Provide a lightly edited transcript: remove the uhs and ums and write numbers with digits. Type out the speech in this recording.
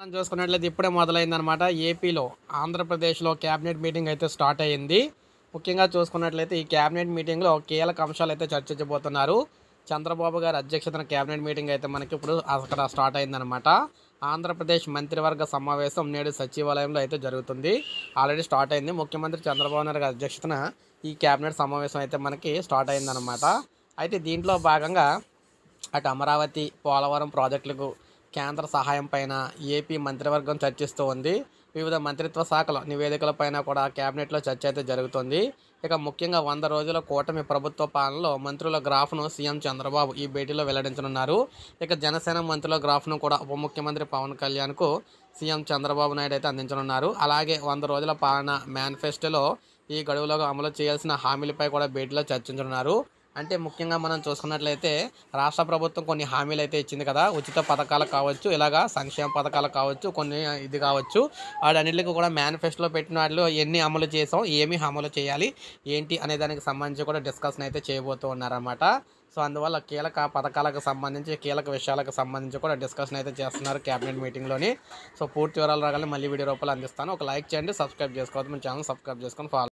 మనం చూసుకున్నట్లయితే ఇప్పుడే మొదలైందనమాట. ఏపీలో ఆంధ్రప్రదేశ్లో క్యాబినెట్ మీటింగ్ అయితే స్టార్ట్ అయ్యింది. ముఖ్యంగా చూసుకున్నట్లయితే ఈ క్యాబినెట్ మీటింగ్లో కీలక అంశాలు అయితే చర్చించబోతున్నారు. చంద్రబాబు గారి అధ్యక్షతన క్యాబినెట్ మీటింగ్ అయితే మనకి ఇప్పుడు అక్కడ స్టార్ట్ అయిందనమాట. ఆంధ్రప్రదేశ్ మంత్రివర్గ సమావేశం నేడు సచివాలయంలో అయితే జరుగుతుంది. ఆల్రెడీ స్టార్ట్ అయింది. ముఖ్యమంత్రి చంద్రబాబు నాయుడు గారి అధ్యక్షతన ఈ క్యాబినెట్ సమావేశం అయితే మనకి స్టార్ట్ అయిందనమాట. అయితే దీంట్లో భాగంగా అటు అమరావతి, పోలవరం ప్రాజెక్టులకు కేంద్ర సహాయం పైన ఏపీ మంత్రివర్గం చర్చిస్తూ ఉంది. వివిధ మంత్రిత్వ శాఖల నివేదికలపైన కూడా కేబినెట్లో చర్చ అయితే జరుగుతుంది. ఇక ముఖ్యంగా 100 రోజుల కూటమి ప్రభుత్వ పాలనలో మంత్రుల గ్రాఫ్ను సీఎం చంద్రబాబు ఈ భేటీలో వెల్లడించనున్నారు. ఇక జనసేన మంత్రుల గ్రాఫ్ను కూడా ఉప ముఖ్యమంత్రి పవన్ కళ్యాణ్కు సీఎం చంద్రబాబు నాయుడు అయితే అందించనున్నారు. అలాగే 100 రోజుల పాలన మేనిఫెస్టోలో ఈ గడువులో అమలు చేయాల్సిన హామీలపై కూడా భేటీలో చర్చించనున్నారు. అంటే ముఖ్యంగా మనం చూసుకున్నట్లయితే రాష్ట్ర ప్రభుత్వం కొన్ని హామీలు అయితే ఇచ్చింది కదా. ఉచిత పథకాలు కావచ్చు, ఇలాగా సంక్షేమ పథకాలు కావచ్చు, కొన్ని ఇది కావచ్చు, వాటన్నిటికి కూడా మేనిఫెస్టోలో పెట్టిన వాటిలో ఎన్ని అమలు చేసాం, ఏమి అమలు చేయాలి, ఏంటి అనే దానికి సంబంధించి కూడా డిస్కషన్ అయితే చేయబోతూ ఉన్నారన్నమాట. సో అందువల్ల కీలక పథకాలకు సంబంధించి, కీలక విషయాలకు సంబంధించి కూడా డిస్కషన్ అయితే చేస్తున్నారు క్యాబినెట్ మీటింగ్లోని. సో పూర్తి వివరాలు రాగానే మళ్ళీ వీడియో రూపంలో అందిస్తాను. ఒక లైక్ చేయండి, సబ్స్క్రైబ్ చేసుకోవద్దు, మన ఛానల్ సబ్స్క్రైబ్ చేసుకొని ఫాలో